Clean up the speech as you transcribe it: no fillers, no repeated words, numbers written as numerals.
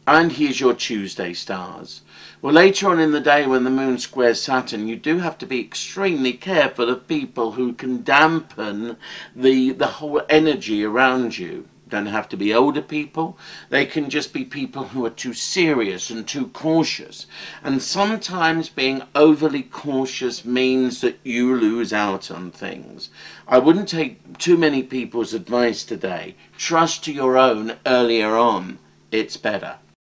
And here's your Tuesday stars. Well, later on in the day when the moon squares Saturn, you do have to be extremely careful of people who can dampen the whole energy around you. Don't have to be older people. They can just be people who are too serious and too cautious. And sometimes being overly cautious means that you lose out on things. I wouldn't take too many people's advice today. Trust to your own earlier on. It's better.